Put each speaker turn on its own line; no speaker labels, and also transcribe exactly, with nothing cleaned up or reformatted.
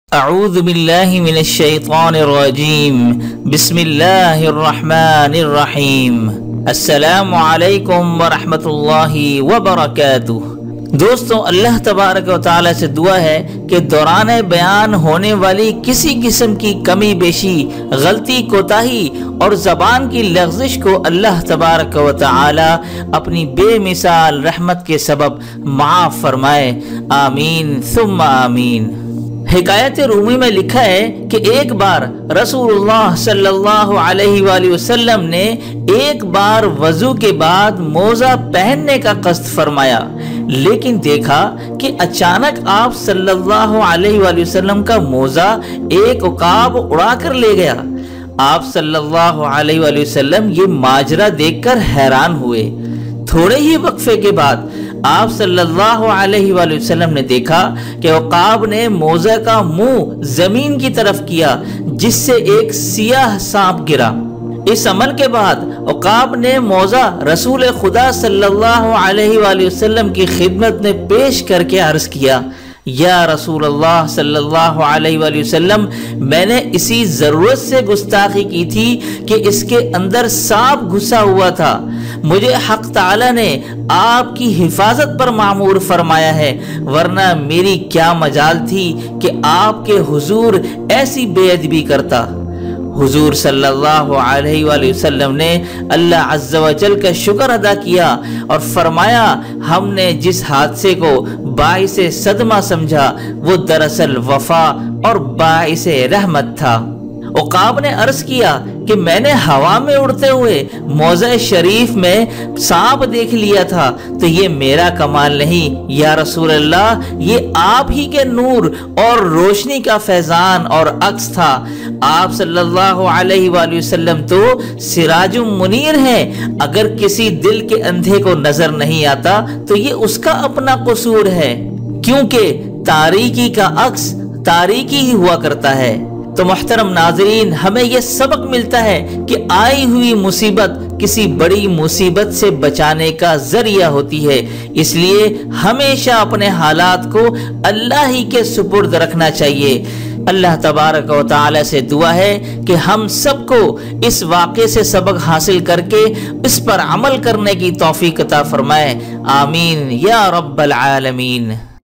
اعوذ باللہ من الشیطان الرجیم بسم اللہ الرحمن الرحیم السلام علیکم ورحمۃ اللہ وبرکاتہ۔ دوستو، اللہ تبارک و تعالی سے دعا ہے کہ دوران بیان ہونے والی کسی قسم کی کمی بیشی، غلطی، کوتاہی اور زبان کی لغزش کو اللہ تبارک و تعالی اپنی بے مثال رحمت کے سبب معاف فرمائے، آمین ثم آمین۔ حکایت رومی میں لکھا ہے کہ ایک بار رسول اللہ صلی اللہ علیہ وآلہ وسلم نے ایک بار وضو کے بعد موزہ پہننے کا قصد فرمایا، لیکن دیکھا کہ اچانک آپ صلی اللہ علیہ وآلہ وسلم کا موزہ ایک عقاب اڑا کر لے گیا۔ آپ صلی اللہ علیہ وآلہ وسلم یہ ماجرا دیکھ کر حیران ہوئے۔ تھوڑے ہی وقفے کے بعد آپ صلی اللہ علیہ وآلہ وسلم نے دیکھا کہ عقاب نے موزہ کا منہ زمین کی طرف کیا، جس سے ایک سیاہ سانپ گرا۔ اس عمل کے بعد عقاب نے موزہ رسول خدا صلی اللہ علیہ وآلہ وسلم کی خدمت میں پیش کر کے عرض کیا، یا رسول اللہ صلی اللہ علیہ وآلہ وسلم، میں نے اسی ضرورت سے گستاخی کی تھی کہ اس کے اندر سانپ گھسا ہوا تھا۔ مجھے حق تعالی نے آپ کی حفاظت پر معمور فرمایا ہے، ورنہ میری کیا مجال تھی کہ آپ کے حضور ایسی بے ادبی کرتا۔ حضور صلی اللہ علیہ وآلہ وسلم نے اللہ عز و جل کا شکر ادا کیا اور فرمایا، ہم نے جس حادثے کو باعث صدمہ سمجھا وہ دراصل وفا اور باعث رحمت تھا۔ عقاب نے عرض کیا کہ میں نے ہوا میں اڑتے ہوئے موزہ شریف میں سانپ دیکھ لیا تھا، تو یہ میرا کمال نہیں یا رسول اللہ، یہ آپ ہی کے نور اور روشنی کا فیضان اور عکس تھا۔ آپ صلی اللہ علیہ وآلہ وسلم تو سراج منیر ہیں، اگر کسی دل کے اندھے کو نظر نہیں آتا تو یہ اس کا اپنا قصور ہے، کیونکہ تاریکی کا عکس تاریکی ہی ہوا کرتا ہے۔ تو محترم ناظرین، ہمیں یہ سبق ملتا ہے کہ آئی ہوئی مصیبت کسی بڑی مصیبت سے بچانے کا ذریعہ ہوتی ہے، اس لیے ہمیشہ اپنے حالات کو اللہ ہی کے سپرد رکھنا چاہیے۔ اللہ تبارک و تعالی سے دعا ہے کہ ہم سب کو اس واقعے سے سبق حاصل کر کے اس پر عمل کرنے کی توفیق عطا فرمائے، آمین یا رب العالمین۔